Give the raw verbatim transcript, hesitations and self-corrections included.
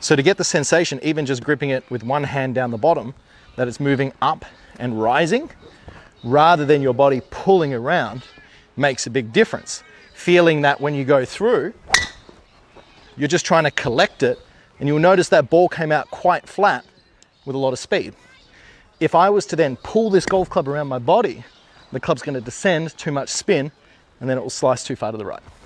So to get the sensation, even just gripping it with one hand down the bottom, that it's moving up and rising, rather than your body pulling around, makes a big difference. Feeling that when you go through, you're just trying to collect it, and you'll notice that ball came out quite flat with a lot of speed. If I was to then pull this golf club around my body, the club's going to descend, too much spin, and then it will slice too far to the right.